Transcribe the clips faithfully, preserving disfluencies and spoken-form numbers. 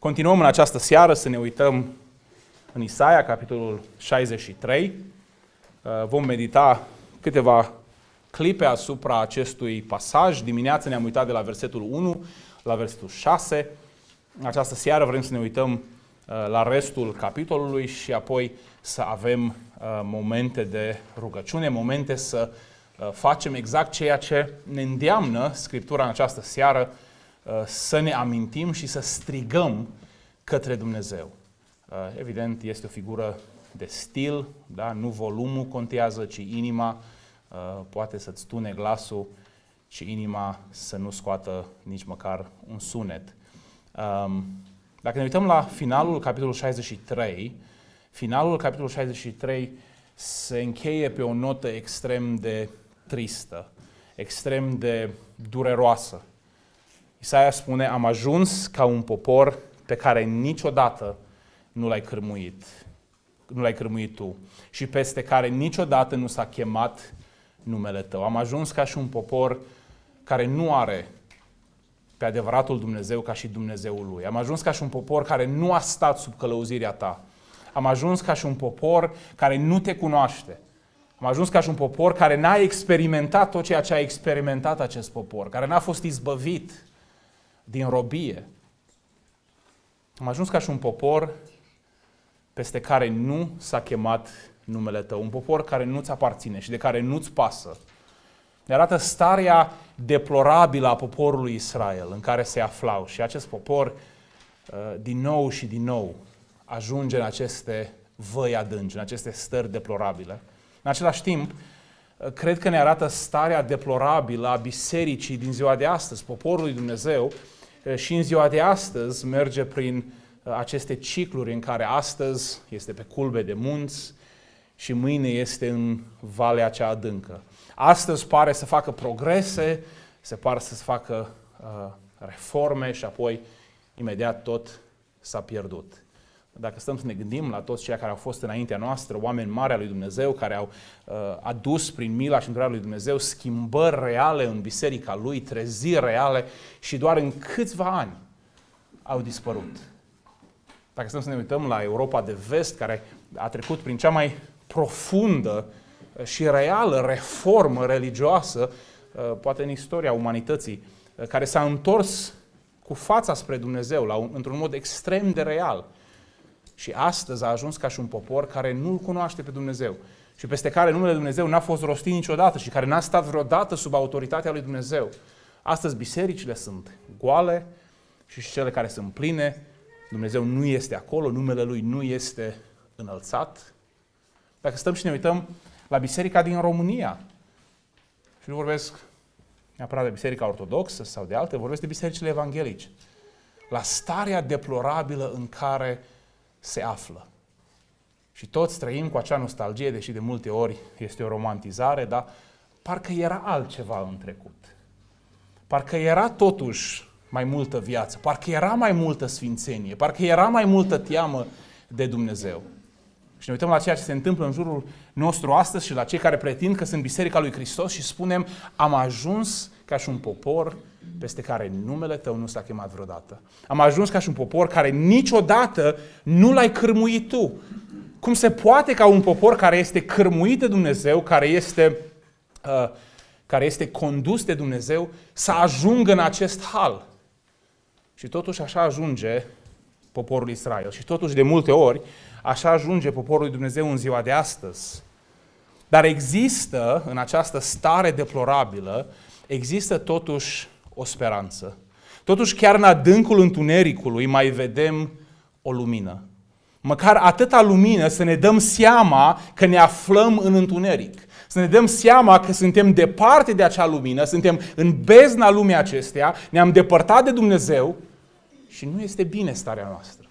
Continuăm în această seară să ne uităm în Isaia, capitolul șaizeci și trei. Vom medita câteva clipe asupra acestui pasaj. Dimineața ne-am uitat de la versetul unu la versetul șase. În această seară vrem să ne uităm la restul capitolului și apoi să avem momente de rugăciune, momente să facem exact ceea ce ne îndeamnă Scriptura în această seară, să ne amintim și să strigăm către Dumnezeu. Evident, este o figură de stil, da? Nu volumul contează, ci inima. Poate să-ți tune glasul, ci inima să nu scoată nici măcar un sunet. Dacă ne uităm la finalul capitolului șaizeci și trei, finalul capitolului șaizeci și trei se încheie pe o notă extrem de tristă, extrem de dureroasă. Isaia spune: am ajuns ca un popor pe care niciodată nu l-ai cârmuit, nu l-ai cârmuit tu și peste care niciodată nu s-a chemat numele tău. Am ajuns ca și un popor care nu are pe adevăratul Dumnezeu ca și Dumnezeul lui. Am ajuns ca și un popor care nu a stat sub călăuzirea ta. Am ajuns ca și un popor care nu te cunoaște. Am ajuns ca și un popor care n-a experimentat tot ceea ce a experimentat acest popor, care n-a fost izbăvit din robie. Am ajuns ca și un popor peste care nu s-a chemat numele tău, un popor care nu-ți aparține și de care nu-ți pasă. Ne arată starea deplorabilă a poporului Israel în care se aflau și acest popor din nou și din nou ajunge în aceste văi adânci, în aceste stări deplorabile. În același timp, cred că ne arată starea deplorabilă a bisericii din ziua de astăzi. Poporul lui Dumnezeu și în ziua de astăzi merge prin aceste cicluri în care astăzi este pe culbe de munți și mâine este în valea cea adâncă. Astăzi pare să facă progrese, se pare să facă uh, reforme și apoi imediat tot s-a pierdut. Dacă stăm să ne gândim la toți cei care au fost înaintea noastră, oameni mari al lui Dumnezeu, care au uh, adus prin mila și îndurarea lui Dumnezeu schimbări reale în biserica lui, treziri reale și doar în câțiva ani au dispărut. Dacă stăm să ne uităm la Europa de Vest, care a trecut prin cea mai profundă și reală reformă religioasă, uh, poate în istoria umanității, uh, care s-a întors cu fața spre Dumnezeu, la un, într-un mod extrem de real. Și astăzi a ajuns ca și un popor care nu-L cunoaște pe Dumnezeu și peste care numele Dumnezeu n-a fost rostit niciodată și care n-a stat vreodată sub autoritatea lui Dumnezeu. Astăzi bisericile sunt goale și cele care sunt pline, Dumnezeu nu este acolo, numele Lui nu este înălțat. Dacă stăm și ne uităm la biserica din România, și nu vorbesc neapărat de biserica ortodoxă sau de alte, vorbesc de bisericile evanghelice, la starea deplorabilă în care se află. Și toți trăim cu acea nostalgie, deși de multe ori este o romantizare, dar parcă era altceva în trecut. Parcă era totuși mai multă viață, parcă era mai multă sfințenie, parcă era mai multă teamă de Dumnezeu. Și ne uităm la ceea ce se întâmplă în jurul nostru astăzi și la cei care pretind că sunt Biserica lui Hristos și spunem: am ajuns ca și un popor peste care numele tău nu s-a chemat vreodată. Am ajuns ca și un popor care niciodată nu l-ai cârmuit tu. Cum se poate ca un popor care este cârmuit de Dumnezeu, care este, uh, care este condus de Dumnezeu, să ajungă în acest hal? Și totuși așa ajunge poporul Israel. Și totuși de multe ori așa ajunge poporul lui Dumnezeu în ziua de astăzi. Dar există în această stare deplorabilă, există totuși o speranță. Totuși chiar în adâncul întunericului mai vedem o lumină. Măcar atâta lumină să ne dăm seama că ne aflăm în întuneric. Să ne dăm seama că suntem departe de acea lumină, suntem în bezna lumii acesteia, ne-am depărtat de Dumnezeu și nu este bine starea noastră.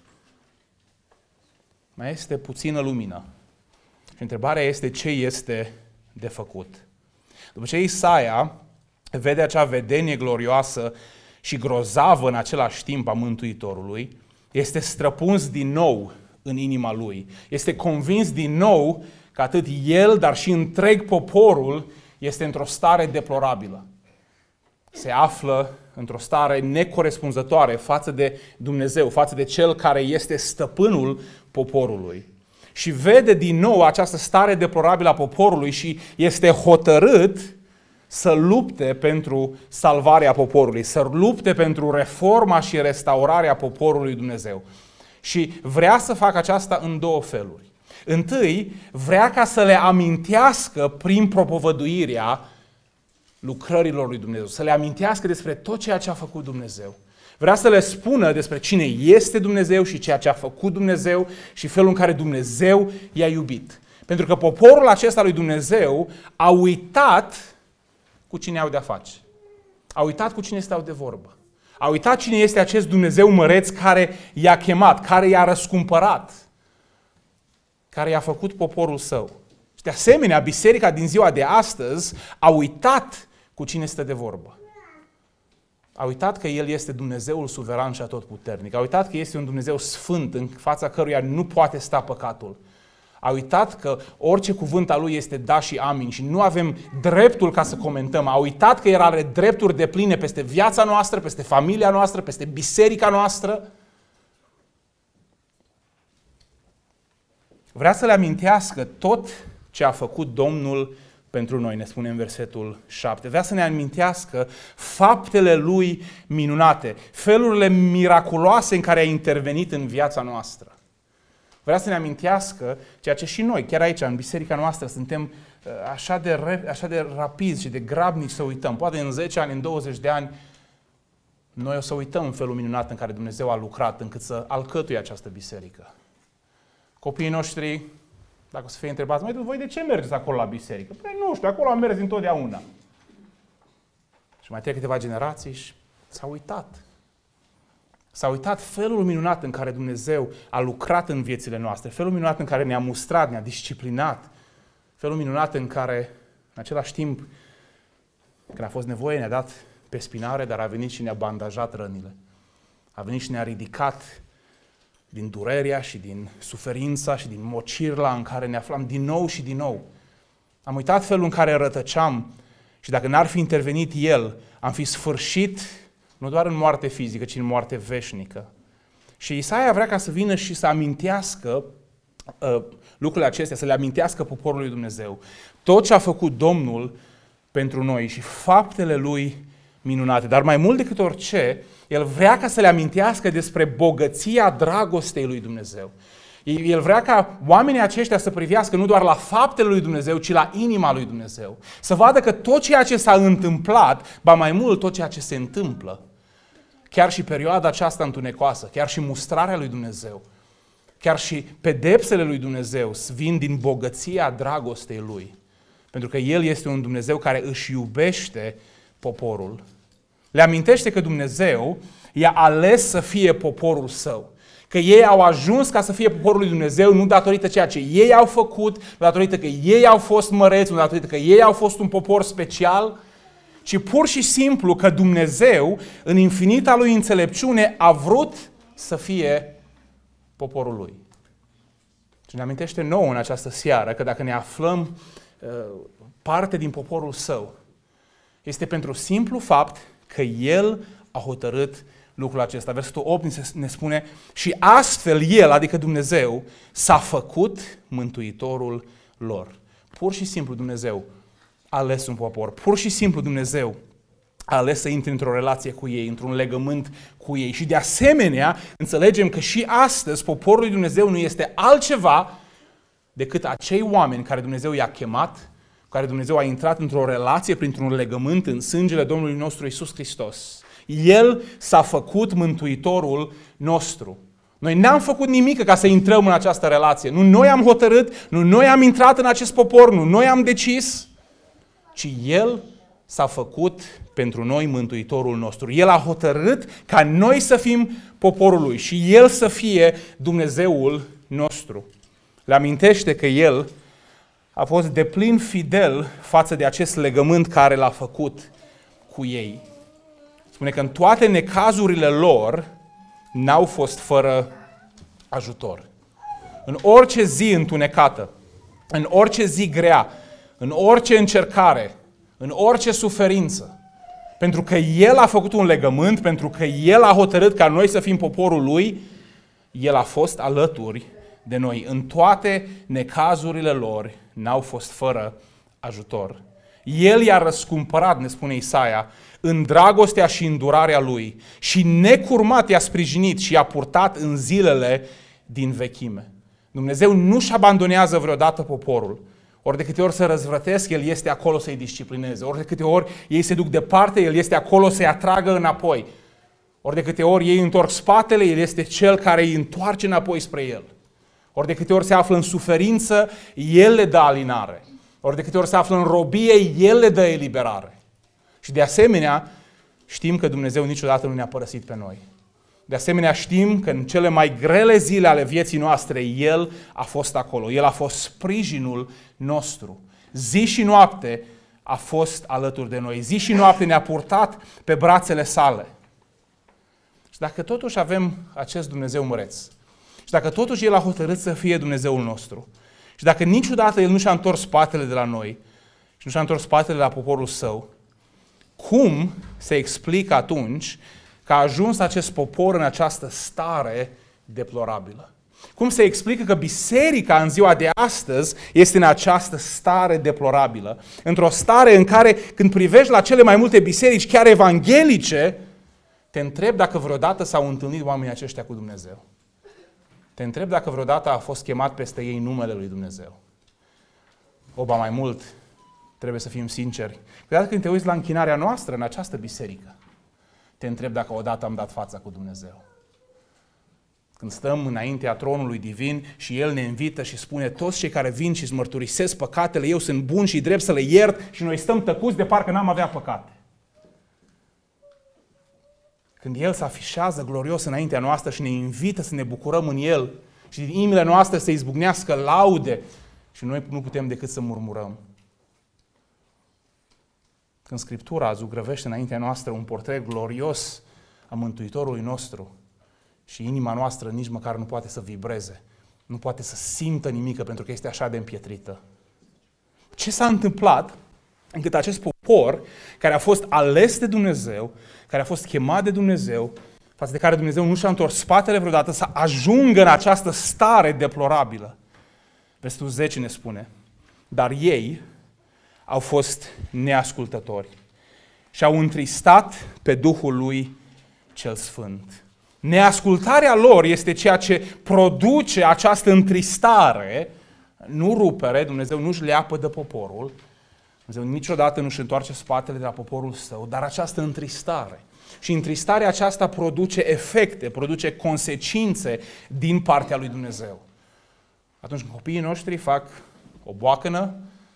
Mai este puțină lumină. Și întrebarea este: ce este de făcut? După ce Isaia vede acea vedenie glorioasă și grozavă în același timp a Mântuitorului, este străpuns din nou în inima lui. Este convins din nou că atât el, dar și întreg poporul este într-o stare deplorabilă. Se află într-o stare necorespunzătoare față de Dumnezeu, față de Cel care este stăpânul poporului. Și vede din nou această stare deplorabilă a poporului și este hotărât să lupte pentru salvarea poporului, să lupte pentru reforma și restaurarea poporului Dumnezeu. Și vrea să facă aceasta în două feluri. Întâi, vrea ca să le amintească prin propovăduirea lucrărilor lui Dumnezeu, să le amintească despre tot ceea ce a făcut Dumnezeu. Vrea să le spună despre cine este Dumnezeu și ceea ce a făcut Dumnezeu și felul în care Dumnezeu i-a iubit. Pentru că poporul acesta lui Dumnezeu a uitat cu cine au de-a face. A uitat cu cine stau de vorbă. A uitat cine este acest Dumnezeu măreț care i-a chemat, care i-a răscumpărat, care i-a făcut poporul său. Și de asemenea, biserica din ziua de astăzi a uitat cu cine stă de vorbă. A uitat că El este Dumnezeul suveran și atotputernic. A uitat că este un Dumnezeu sfânt în fața căruia nu poate sta păcatul. A uitat că orice cuvânt al Lui este da și amin și nu avem dreptul ca să comentăm. A uitat că El are drepturi depline peste viața noastră, peste familia noastră, peste biserica noastră. Vrea să le amintească tot ce a făcut Domnul pentru noi, ne spune în versetul șapte. Vrea să ne amintească faptele Lui minunate, felurile miraculoase în care a intervenit în viața noastră. Vrea să ne amintească ceea ce și noi, chiar aici, în biserica noastră, suntem așa de, așa de rapizi și de grabnici să uităm. Poate în zece ani, în douăzeci de ani, noi o să uităm în felul minunat în care Dumnezeu a lucrat încât să alcătuie această biserică. Copiii noștri, dacă o să fie întrebați, mai voi de ce mergeți acolo la biserică? Păi nu știu, acolo am mers întotdeauna. Și mai trec câteva generații și s-a uitat. S-a uitat felul minunat în care Dumnezeu a lucrat în viețile noastre, felul minunat în care ne-a mustrat, ne-a disciplinat, felul minunat în care, în același timp, când a fost nevoie, ne-a dat pe spinare, dar a venit și ne-a bandajat rănile. A venit și ne-a ridicat din durerea și din suferința și din mocirla în care ne aflam din nou și din nou. Am uitat felul în care rătăceam și dacă n-ar fi intervenit El, am fi sfârșit nu doar în moarte fizică, ci în moarte veșnică. Și Isaia vrea ca să vină și să amintească uh, lucrurile acestea, să le amintească poporului Dumnezeu. Tot ce a făcut Domnul pentru noi și faptele Lui minunate. Dar mai mult decât orice, El vrea ca să le amintească despre bogăția dragostei lui Dumnezeu. El vrea ca oamenii aceștia să privească nu doar la faptele lui Dumnezeu, ci la inima lui Dumnezeu. Să vadă că tot ceea ce s-a întâmplat, ba mai mult tot ceea ce se întâmplă, chiar și perioada aceasta întunecoasă, chiar și mustrarea lui Dumnezeu, chiar și pedepsele lui Dumnezeu vin din bogăția dragostei Lui. Pentru că El este un Dumnezeu care își iubește poporul. Le amintește că Dumnezeu i-a ales să fie poporul Său. Că ei au ajuns ca să fie poporul lui Dumnezeu nu datorită ceea ce ei au făcut, nu datorită că ei au fost măreți, nu datorită că ei au fost un popor special, ci pur și simplu că Dumnezeu, în infinita Lui înțelepciune, a vrut să fie poporul Lui. Și ne amintește nouă în această seară că dacă ne aflăm uh, parte din poporul Său, este pentru simplu fapt că El a hotărât lucrul acesta. Versetul opt ne spune: și astfel El, adică Dumnezeu, s-a făcut mântuitorul lor. Pur și simplu Dumnezeu a ales un popor. Pur și simplu Dumnezeu a ales să intre într-o relație cu ei, într-un legământ cu ei. Și de asemenea, înțelegem că și astăzi poporul lui Dumnezeu nu este altceva decât acei oameni care Dumnezeu i-a chemat, cu care Dumnezeu a intrat într-o relație printr-un legământ în sângele Domnului nostru Iisus Hristos. El s-a făcut mântuitorul nostru. Noi n-am făcut nimic ca să intrăm în această relație. Nu noi am hotărât, nu noi am intrat în acest popor, nu noi am decis, ci El s-a făcut pentru noi mântuitorul nostru. El a hotărât ca noi să fim poporul Lui și El să fie Dumnezeul nostru. Le amintește că El a fost deplin fidel față de acest legământ care l-a făcut cu ei. Spune că în toate necazurile lor n-au fost fără ajutor. În orice zi întunecată, în orice zi grea, în orice încercare, în orice suferință, pentru că El a făcut un legământ, pentru că El a hotărât ca noi să fim poporul Lui, El a fost alături de noi. În toate necazurile lor n-au fost fără ajutor. El i-a răscumpărat, ne spune Isaia, în dragostea și îndurarea Lui și necurmat i-a sprijinit și i-a purtat în zilele din vechime. Dumnezeu nu-și abandonează vreodată poporul. Ori de câte ori se răzvrătesc, El este acolo să-i disciplineze. Ori de câte ori ei se duc departe, El este acolo să-i atragă înapoi. Ori de câte ori ei întorc spatele, El este Cel care îi întoarce înapoi spre El. Ori de câte ori se află în suferință, El le dă alinare. Ori de câte ori se află în robie, El le dă eliberare. Și de asemenea, știm că Dumnezeu niciodată nu ne-a părăsit pe noi. De asemenea, știm că în cele mai grele zile ale vieții noastre, El a fost acolo. El a fost sprijinul nostru. Zi și noapte a fost alături de noi. Zi și noapte ne-a purtat pe brațele sale. Și dacă totuși avem acest Dumnezeu măreț, și dacă totuși El a hotărât să fie Dumnezeul nostru, și dacă niciodată El nu și-a întors spatele de la noi, și nu și-a întors spatele de la poporul Său, cum se explică atunci că a ajuns acest popor în această stare deplorabilă? Cum se explică că biserica în ziua de astăzi este în această stare deplorabilă? Într-o stare în care, când privești la cele mai multe biserici, chiar evanghelice, te întrebi dacă vreodată s-au întâlnit oamenii aceștia cu Dumnezeu. Te întrebi dacă vreodată a fost chemat peste ei numele lui Dumnezeu. O, ba mai mult, trebuie să fim sinceri. Câteodată când te uiți la închinarea noastră în această biserică, te întrebi dacă odată am dat fața cu Dumnezeu. Când stăm înaintea tronului divin și El ne invită și spune: toți cei care vin și îți mărturisesc păcatele, eu sunt bun și drept să le iert, și noi stăm tăcuți de parcă n-am avea păcate. Când El se afișează glorios înaintea noastră și ne invită să ne bucurăm în El și din inimile noastre să izbucnească laude, și noi nu putem decât să murmurăm. Când Scriptura zugrăvește înaintea noastră un portret glorios a Mântuitorului nostru și inima noastră nici măcar nu poate să vibreze, nu poate să simtă nimică pentru că este așa de împietrită. Ce s-a întâmplat încât acest popor care a fost ales de Dumnezeu, care a fost chemat de Dumnezeu, față de care Dumnezeu nu și-a întors spatele vreodată, să ajungă în această stare deplorabilă? Versetul zece ne spune: dar ei au fost neascultători și au întristat pe Duhul lui cel Sfânt. Neascultarea lor este ceea ce produce această întristare, nu rupere. Dumnezeu nu-și leapă de poporul, Dumnezeu niciodată nu-și întoarce spatele de la poporul Său, dar această întristare. Și întristarea aceasta produce efecte, produce consecințe din partea lui Dumnezeu. Atunci când copiii noștri fac o boacănă,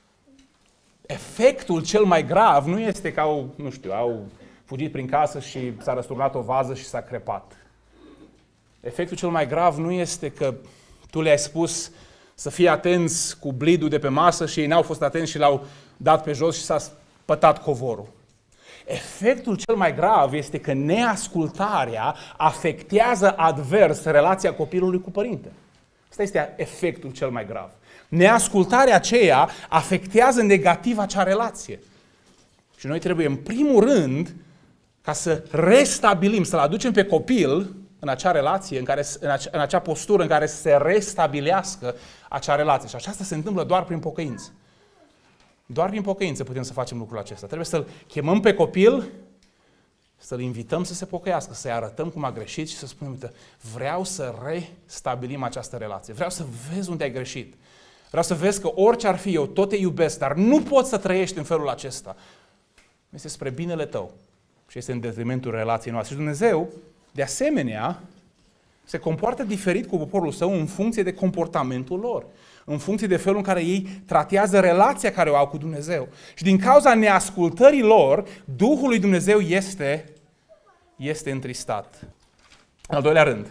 efectul cel mai grav nu este că au, nu știu, au fugit prin casă și s-a răsturnat o vază și s-a crepat. Efectul cel mai grav nu este că tu le-ai spus să fie atenți cu blidul de pe masă și ei n-au fost atenți și l-au dat pe jos și s-a spătat covorul. Efectul cel mai grav este că neascultarea afectează advers relația copilului cu părinte. Asta este efectul cel mai grav. Neascultarea aceea afectează negativ acea relație. Și noi trebuie în primul rând ca să restabilim, să-l aducem pe copil în acea relație, în, care, în, acea, în acea postură în care să se restabilească acea relație. Și aceasta se întâmplă doar prin pocăință. Doar prin pocăință putem să facem lucrul acesta. Trebuie să-l chemăm pe copil, să-l invităm să se pocăiască, să-i arătăm cum a greșit și să spunem: uite, vreau să restabilim această relație. Vreau să vezi unde ai greșit. Vreau să vezi că orice ar fi, eu tot te iubesc, dar nu poți să trăiești în felul acesta. Este spre binele tău și este în detrimentul relației noastre. Și Dumnezeu, de asemenea, se comportă diferit cu poporul Său în funcție de comportamentul lor, în funcție de felul în care ei tratează relația care o au cu Dumnezeu. Și din cauza neascultării lor, Duhul lui Dumnezeu este, este întristat. În al doilea rând,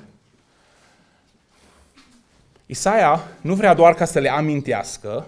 Isaia nu vrea doar ca să le amintească,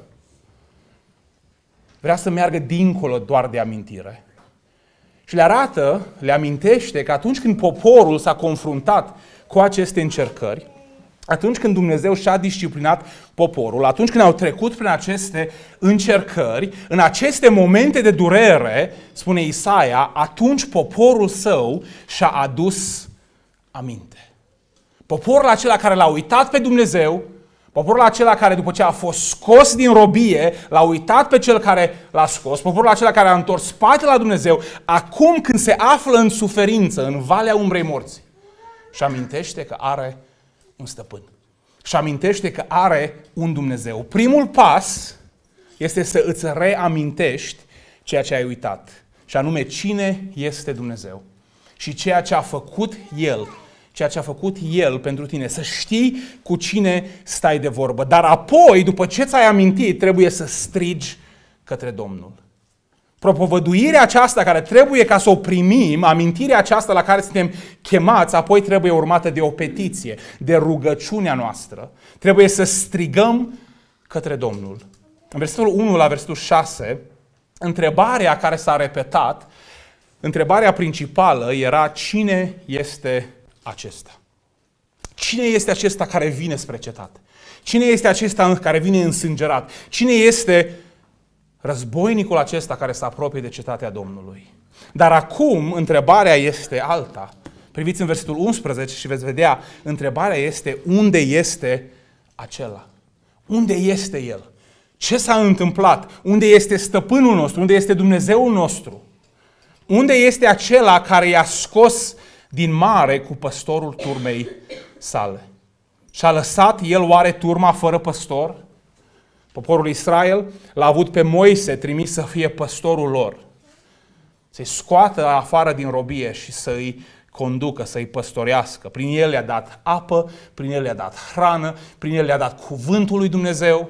vrea să meargă dincolo doar de amintire. Și le arată, le amintește că atunci când poporul s-a confruntat cu aceste încercări, atunci când Dumnezeu și-a disciplinat poporul, atunci când au trecut prin aceste încercări, în aceste momente de durere, spune Isaia, atunci poporul său și-a adus aminte. Poporul acela care l-a uitat pe Dumnezeu, poporul acela care după ce a fost scos din robie, l-a uitat pe cel care l-a scos, poporul acela care a întors spatele la Dumnezeu, acum când se află în suferință, în valea umbrei morții, și amintește că are un stăpân. Și amintește că are un Dumnezeu. Primul pas este să îți reamintești ceea ce ai uitat. Și anume cine este Dumnezeu. Și ceea ce a făcut El. Ceea ce a făcut El pentru tine. Să știi cu cine stai de vorbă. Dar apoi, după ce ți-ai amintit, trebuie să strigi către Domnul. Propovăduirea aceasta care trebuie ca să o primim, amintirea aceasta la care suntem chemați, apoi trebuie urmată de o petiție, de rugăciunea noastră. Trebuie să strigăm către Domnul. În versetul unu la versetul șase, întrebarea care s-a repetat, întrebarea principală era cine este acesta? Cine este acesta care vine spre cetate? Cine este acesta care vine însângerat? Cine este războinicul acesta care se apropie de cetatea Domnului? Dar acum întrebarea este alta. Priviți în versetul unsprezece și veți vedea, întrebarea este unde este acela? Unde este El? Ce s-a întâmplat? Unde este stăpânul nostru? Unde este Dumnezeul nostru? Unde este acela care i-a scos din mare cu păstorul turmei sale? Și-a lăsat El oare turma fără păstor? Poporul Israel l-a avut pe Moise trimis să fie păstorul lor, să-i scoată afară din robie și să-i conducă, să-i păstorească. Prin el le-a dat apă, prin el le-a dat hrană, prin el le-a dat cuvântul lui Dumnezeu.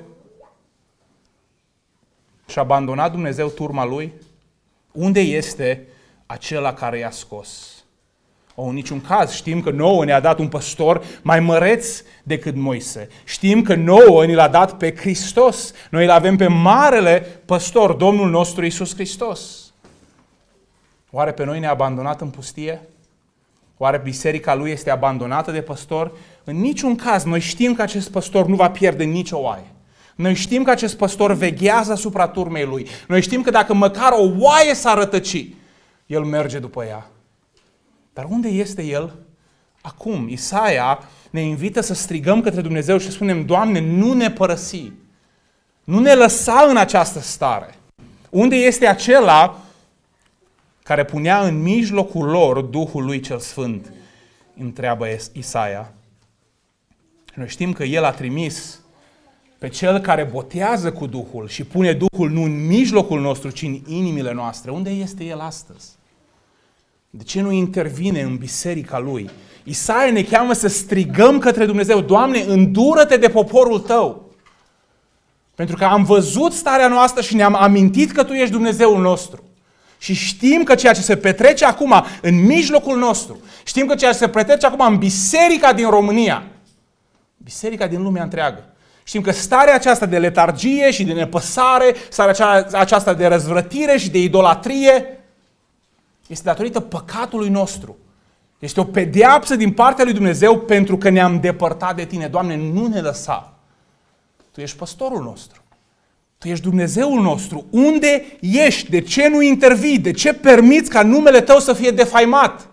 Și-a abandonat Dumnezeu turma lui? Unde este acela care i-a scos? O, în niciun caz. Știm că nouă ne-a dat un păstor mai măreț decât Moise. Știm că nouă ni l-a dat pe Hristos. Noi îl avem pe marele păstor, Domnul nostru Iisus Hristos. Oare pe noi ne-a abandonat în pustie? Oare biserica lui este abandonată de păstor? În niciun caz. Noi știm că acest păstor nu va pierde nicio oaie. Noi știm că acest păstor veghează asupra turmei lui. Noi știm că dacă măcar o oaie s-ar rătăci, el merge după ea. Dar unde este El acum? Isaia ne invită să strigăm către Dumnezeu și să spunem, Doamne, nu ne părăsi. Nu ne lăsa în această stare. Unde este acela care punea în mijlocul lor Duhul lui cel Sfânt? Întreabă Isaia. Noi știm că El a trimis pe Cel care botează cu Duhul și pune Duhul nu în mijlocul nostru, ci în inimile noastre. Unde este El astăzi? De ce nu intervine în biserica Lui? Isaia ne cheamă să strigăm către Dumnezeu, Doamne, îndură-te de poporul Tău. Pentru că am văzut starea noastră și ne-am amintit că Tu ești Dumnezeul nostru. Și știm că ceea ce se petrece acum în mijlocul nostru, știm că ceea ce se petrece acum în biserica din România, biserica din lumea întreagă, știm că starea aceasta de letargie și de nepăsare, starea aceasta de răzvrătire și de idolatrie, este datorită păcatului nostru. Este o pedeapsă din partea lui Dumnezeu pentru că ne-am depărtat de Tine. Doamne, nu ne lăsa. Tu ești păstorul nostru. Tu ești Dumnezeul nostru. Unde ești? De ce nu intervii? De ce permiți ca numele Tău să fie defaimat?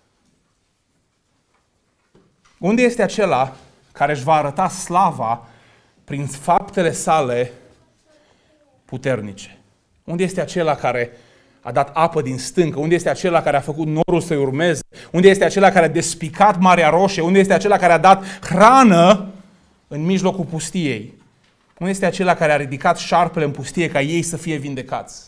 Unde este acela care își va arăta slava prin faptele sale puternice? Unde este acela care a dat apă din stâncă? Unde este acela care a făcut norul să-i urmeze? Unde este acela care a despicat Marea Roșie? Unde este acela care a dat hrană în mijlocul pustiei? Unde este acela care a ridicat șarpele în pustie ca ei să fie vindecați?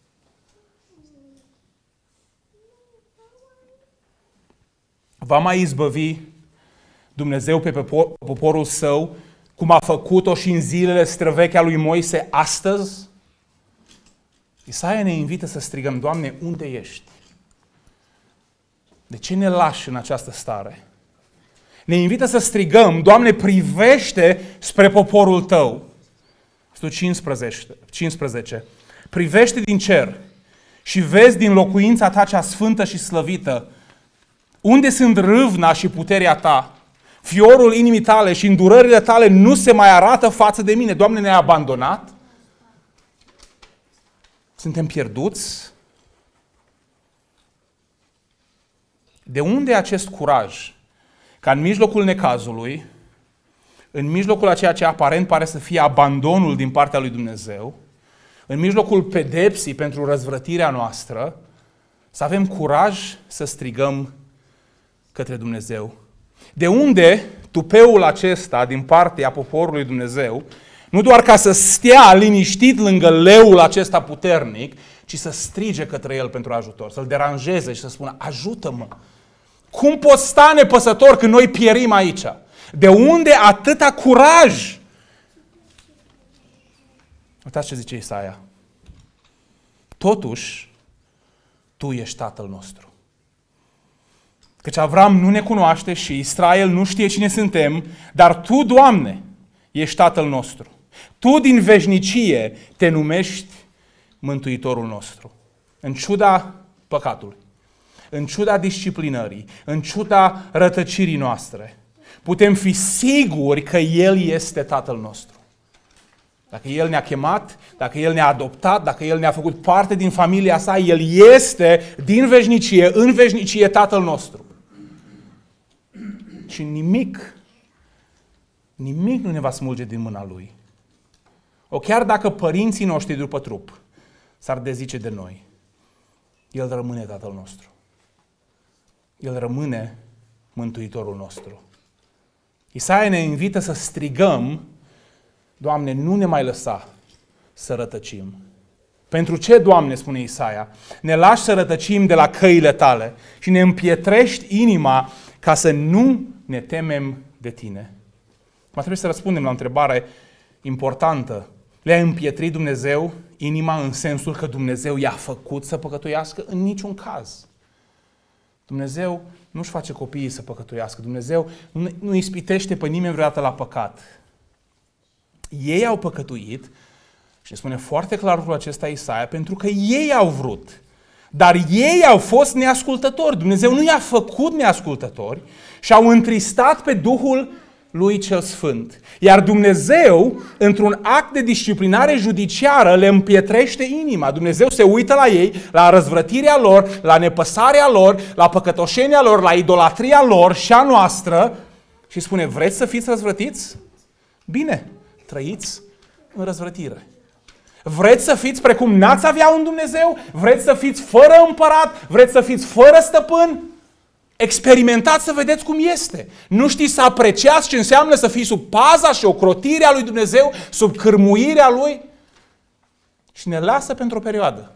Va mai izbăvi Dumnezeu pe poporul Său cum a făcut-o și în zilele străvechi a lui Moise astăzi? Isaia ne invită să strigăm, Doamne, unde ești? De ce ne lași în această stare? Ne invită să strigăm, Doamne, privește spre poporul Tău. cincisprezece, cincisprezece. Privește din cer și vezi din locuința Ta cea sfântă și slăvită, unde sunt râvna și puterea Ta, Fiorul inimii tale și îndurările tale nu se mai arată față de mine. Doamne, ne-ai abandonat? Suntem pierduți? De unde acest curaj ca în mijlocul necazului, în mijlocul a ceea ce aparent pare să fie abandonul din partea lui Dumnezeu, în mijlocul pedepsii pentru răzvrătirea noastră, să avem curaj să strigăm către Dumnezeu? De unde tupeul acesta din partea poporului Dumnezeu, nu doar ca să stea liniștit lângă leul acesta puternic, ci să strige către el pentru ajutor, să-l deranjeze și să spună: ajută-mă! Cum poți sta nepăsător când noi pierim aici? De unde atâta curaj? Uitați ce zice Isaia. Totuși, Tu ești Tatăl nostru. Căci Avram nu ne cunoaște și Israel nu știe cine suntem, dar Tu, Doamne, ești Tatăl nostru. Tu din veșnicie te numești Mântuitorul nostru. În ciuda păcatului, în ciuda disciplinării, în ciuda rătăcirii noastre, putem fi siguri că El este Tatăl nostru. Dacă El ne-a chemat, dacă El ne-a adoptat, dacă El ne-a făcut parte din familia sa, El este din veșnicie, în veșnicie Tatăl nostru. Și nimic, nimic nu ne va smulge din mâna Lui. O chiar dacă părinții noștri după trup s-ar dezice de noi, El rămâne Tatăl nostru. El rămâne Mântuitorul nostru. Isaia ne invită să strigăm: Doamne, nu ne mai lăsa să rătăcim. Pentru ce, Doamne, spune Isaia, ne lași să rătăcim de la căile Tale și ne împietrești inima ca să nu ne temem de Tine? Mai trebuie să răspundem la o întrebare importantă. Le-a împietrit Dumnezeu inima în sensul că Dumnezeu i-a făcut să păcătuiască? În niciun caz. Dumnezeu nu-și face copiii să păcătuiască. Dumnezeu nu ispitește pe nimeni vreodată la păcat. Ei au păcătuit, și spune foarte clar lucrul acesta Isaia, pentru că ei au vrut. Dar ei au fost neascultători. Dumnezeu nu i-a făcut neascultători și au întristat pe Duhul Lui Cel Sfânt. Iar Dumnezeu, într-un act de disciplinare judiciară, le împietrește inima. Dumnezeu se uită la ei, la răzvrătirea lor, la nepăsarea lor, la păcătoșenia lor, la idolatria lor și a noastră și spune: vreți să fiți răzvrătiți? Bine, trăiți în răzvrătire. Vreți să fiți precum n-ați avea un Dumnezeu? Vreți să fiți fără împărat? Vreți să fiți fără stăpân? Experimentați să vedeți cum este. Nu știți să apreciați ce înseamnă să fii sub paza și ocrotirea lui Dumnezeu, sub cârmuirea Lui? Și ne lasă pentru o perioadă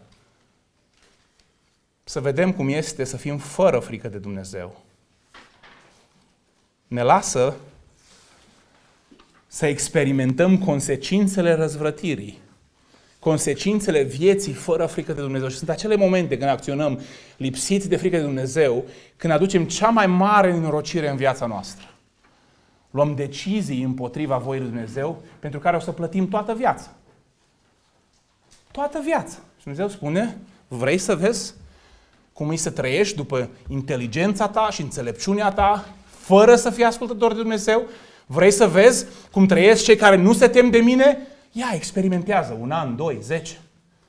să vedem cum este să fim fără frică de Dumnezeu. Ne lasă să experimentăm consecințele răzvrătirii, consecințele vieții fără frică de Dumnezeu. Și sunt acele momente când acționăm lipsiți de frică de Dumnezeu, când aducem cea mai mare nenorocire în viața noastră. Luăm decizii împotriva voii lui Dumnezeu pentru care o să plătim toată viața. Toată viața. Și Dumnezeu spune: vrei să vezi cum e să trăiești după inteligența ta și înțelepciunea ta, fără să fii ascultător de Dumnezeu? Vrei să vezi cum trăiesc cei care nu se tem de mine? Ia, experimentează un an, doi, zece.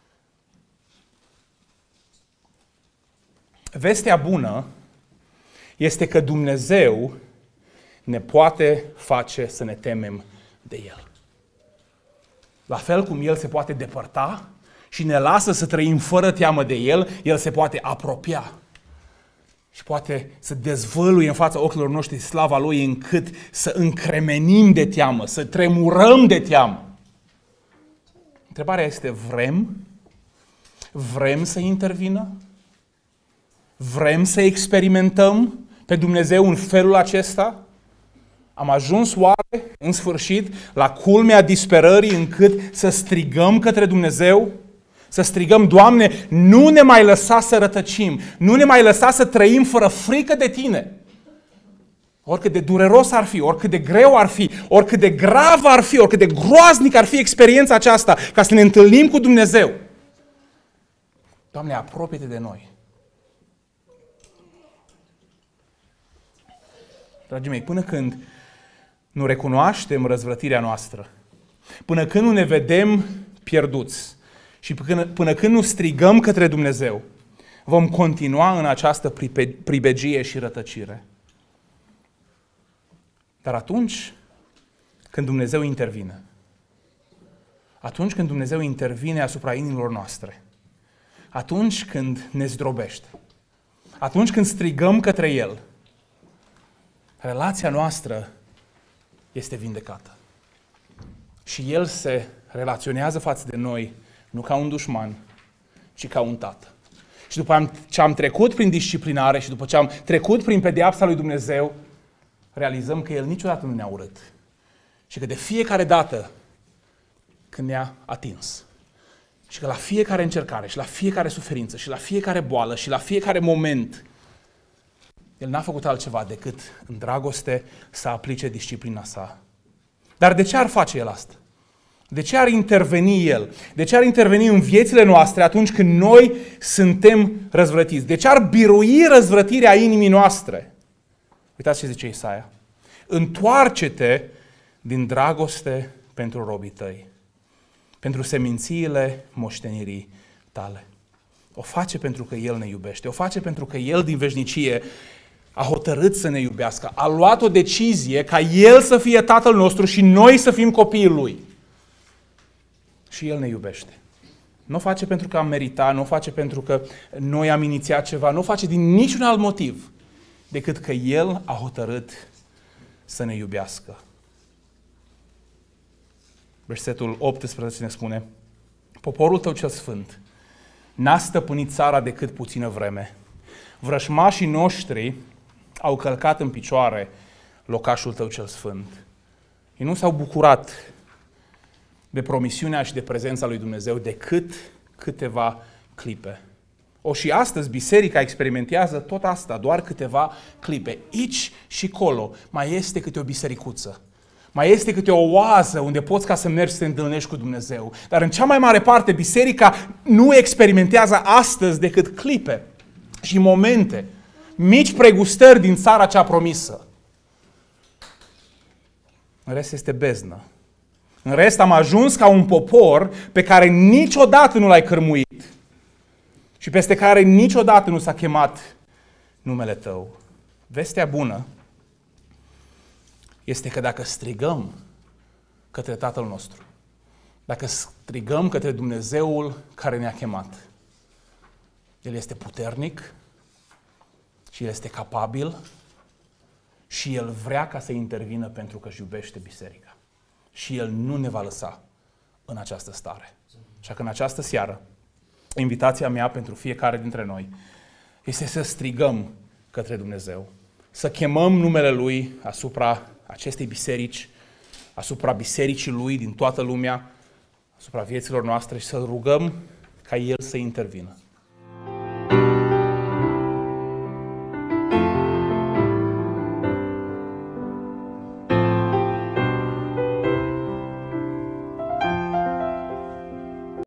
Vestea bună este că Dumnezeu ne poate face să ne temem de El. La fel cum El se poate depărta și ne lasă să trăim fără teamă de El, El se poate apropia și poate să dezvăluie în fața ochilor noștri slava Lui încât să încremenim de teamă, să tremurăm de teamă. Întrebarea este: vrem? Vrem să intervină? Vrem să experimentăm pe Dumnezeu în felul acesta? Am ajuns oare, în sfârșit, la culmea disperării încât să strigăm către Dumnezeu? Să strigăm: Doamne, nu ne mai lăsa să rătăcim, nu ne mai lăsa să trăim fără frică de Tine. Oricât de dureros ar fi, oricât de greu ar fi, oricât de grav ar fi, oricât de groaznic ar fi experiența aceasta, ca să ne întâlnim cu Dumnezeu. Doamne, apropie-te de noi. Dragii mei, până când nu recunoaștem răzvrătirea noastră, până când nu ne vedem pierduți și până, până când nu strigăm către Dumnezeu, vom continua în această pribegie și rătăcire. Dar atunci când Dumnezeu intervine, atunci când Dumnezeu intervine asupra inimilor noastre, atunci când ne zdrobește, atunci când strigăm către El, relația noastră este vindecată. Și El se relaționează față de noi nu ca un dușman, ci ca un tată. Și după ce am trecut prin disciplinare și după ce am trecut prin pedeapsa lui Dumnezeu, realizăm că El niciodată nu ne-a urât. Și că de fiecare dată când ne-a atins, și că la fiecare încercare, și la fiecare suferință, și la fiecare boală, și la fiecare moment, El n-a făcut altceva decât în dragoste să aplice disciplina sa. Dar de ce ar face El asta? De ce ar interveni El? De ce ar interveni în viețile noastre atunci când noi suntem răzvrătiți? De ce ar birui răzvrătirea inimii noastre? Uitați ce zice Isaia. Întoarce-te din dragoste pentru robii tăi, pentru semințiile moștenirii tale. O face pentru că El ne iubește, o face pentru că El din veșnicie a hotărât să ne iubească, a luat o decizie ca El să fie Tatăl nostru și noi să fim copiii Lui. Și El ne iubește. Nu o face pentru că am meritat, nu o face pentru că noi am inițiat ceva, nu o face din niciun alt motiv decât că El a hotărât să ne iubească. Versetul optsprezece ne spune: poporul tău cel sfânt n-a stăpânit țara decât puțină vreme. Vrășmașii noștri au călcat în picioare locașul tău cel sfânt. Ei nu s-au bucurat de promisiunea și de prezența lui Dumnezeu decât câteva clipe. O, și astăzi biserica experimentează tot asta, doar câteva clipe. Aici și colo mai este câte o bisericuță. Mai este câte o oază unde poți ca să mergi să te întâlnești cu Dumnezeu. Dar în cea mai mare parte, biserica nu experimentează astăzi decât clipe și momente, mici pregustări din țara cea promisă. În rest este beznă. În rest am ajuns ca un popor pe care niciodată nu l-ai cărmuit și peste care niciodată nu s-a chemat numele tău. Vestea bună este că dacă strigăm către Tatăl nostru, dacă strigăm către Dumnezeul care ne-a chemat, El este puternic și El este capabil și El vrea ca să intervină pentru că își iubește biserica. Și El nu ne va lăsa în această stare. Așa că în această seară, invitația mea pentru fiecare dintre noi este să strigăm către Dumnezeu, să chemăm numele Lui asupra acestei biserici, asupra bisericii Lui din toată lumea, asupra vieților noastre și să rugăm ca El să intervină.